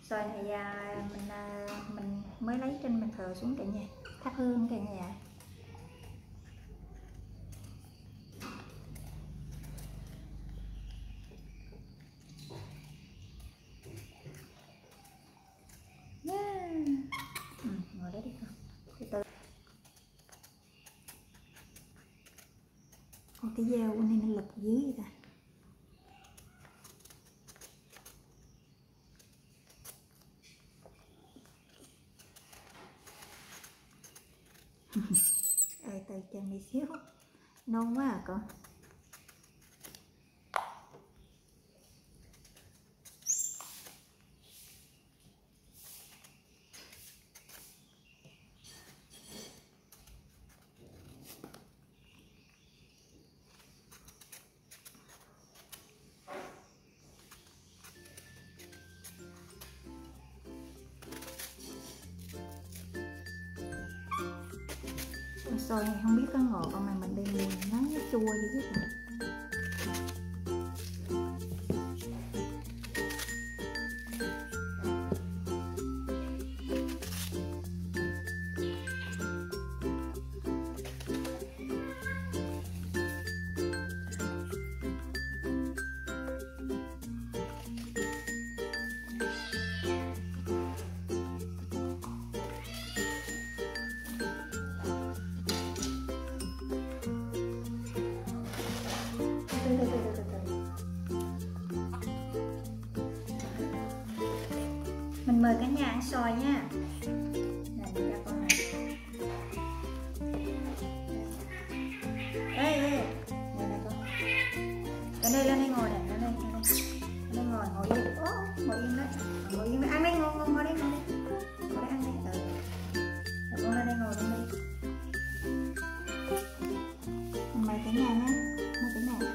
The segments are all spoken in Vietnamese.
Xoài này mình mới lấy trên bàn thờ xuống cả nhà, thắp hương cả nhà. Ngồi đấy đi con. Từ từ. Còn cái dao của này nó lật dưới vậy ta. Từ chân đi xíu, nôn quá à con. Xôi này không biết có ngọt không mà mình đem mùi nó chua vậy chứ. Mình mời cả nhà ăn xoài nha. Này đi ra con này. Ê, ngồi đây con. Lên đây ngồi này, lên đây ngồi yên. Ngồi yên đấy. Ngồi yên đấy. Ăn đây, ngồi đây, ngồi đây. Ngồi đây ăn đây. Rồi con lên đây ngồi luôn đi. Mình mời cả nhà nhé. Mời cả nhà.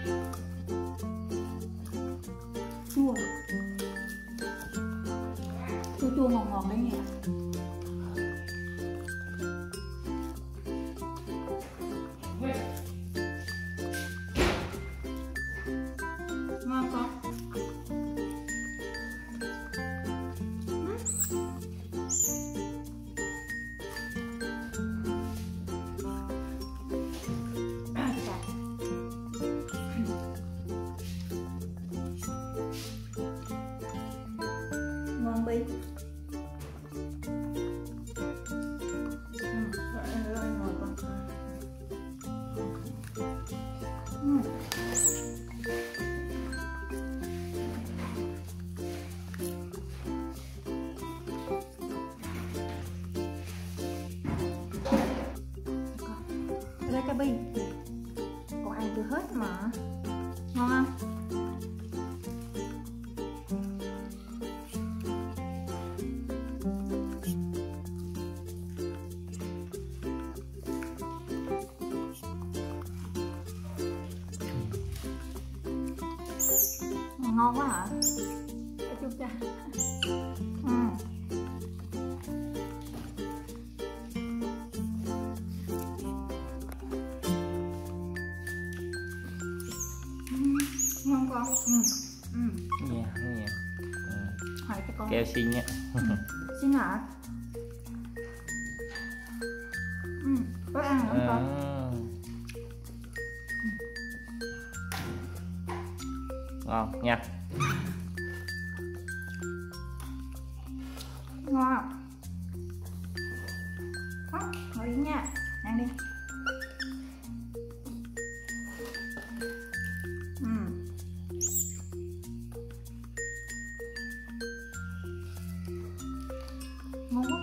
Chua. Chua ngọt đấy nhỉ. Ngon không? Ngon bi. Đây cái bi còn ăn chưa hết mà. Ngon không? Ngon quá hả? Chút cha. Ngon con. Nha, nha. Hỏi cho con. Keo xin nhé. Xin hả? Có ăn không con? Ngon nha. Ngon. Ngồi đi nha. Ăn đi. Ngon quá.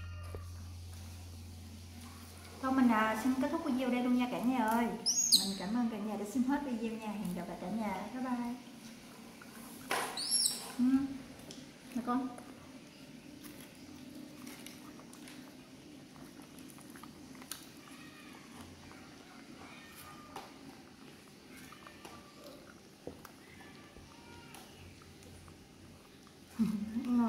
Thôi mình xin kết thúc video đây luôn nha cả nhà ơi. Mình cảm ơn cả nhà đã xem hết video nha. Hẹn gặp lại cả nhà. Bye bye. Nè con. Ngon.